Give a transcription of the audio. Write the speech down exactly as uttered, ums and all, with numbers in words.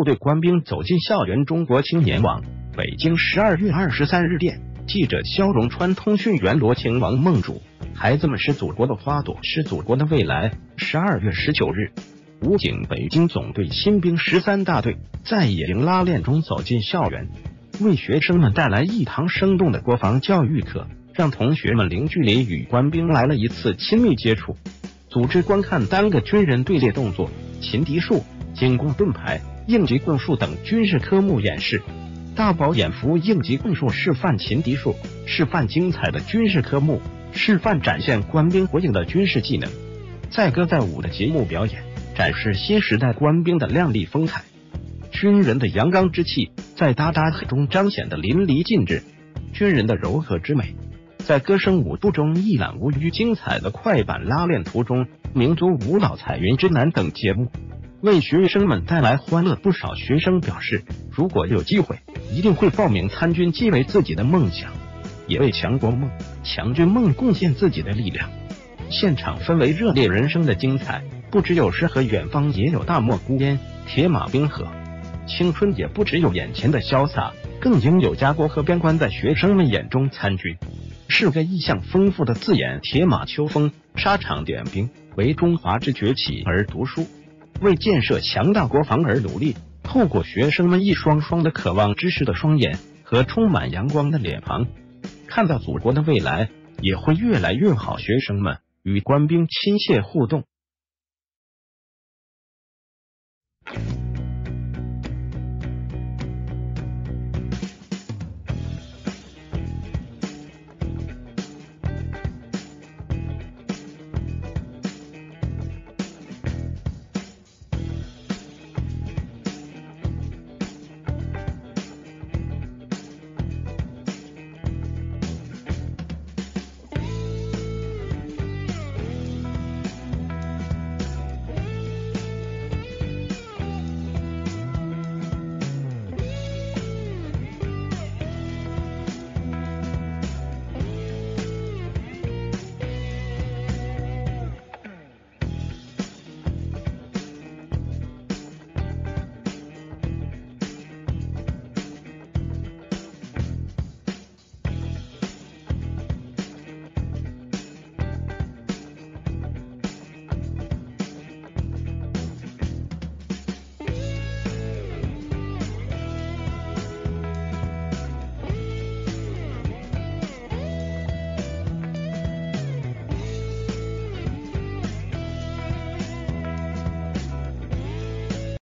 队官兵走进校园。中国青年网，北京十二月二十三日电，记者肖荣川，通讯员罗晴、王梦主。孩子们是祖国的花朵，是祖国的未来。十二月十九日，武警北京总队新兵十三大队在野营拉练中走进校园，为学生们带来一堂生动的国防教育课，让同学们零距离与官兵来了一次亲密接触。组织观看单个军人队列动作、擒敌术、精攻盾牌、应急供述等军事科目演示，大饱眼福。应急供述示范擒敌术，示范精彩的军事科目，示范展现官兵活硬的军事技能。载歌载舞的节目表演，展示新时代官兵的亮丽风采。军人的阳刚之气在哒哒喝中彰显得淋漓尽致，军人的柔和之美在歌声舞步中一览无余。精彩的快板拉练途中，民族舞蹈、彩云之南等节目为学生们带来欢乐。不少学生表示，如果有机会，一定会报名参军，既为自己的梦想，也为强国梦、强军梦贡献自己的力量。现场氛围热烈，人生的精彩不只有诗和远方，也有大漠孤烟、铁马冰河。青春也不只有眼前的潇洒，更应有家国和边关。在学生们眼中，参军是个意象丰富的字眼。铁马秋风，沙场点兵，为中华之崛起而读书，为建设强大国防而努力。透过学生们一双双的渴望知识的双眼和充满阳光的脸庞，看到祖国的未来也会越来越好。学生们与官兵亲切互动，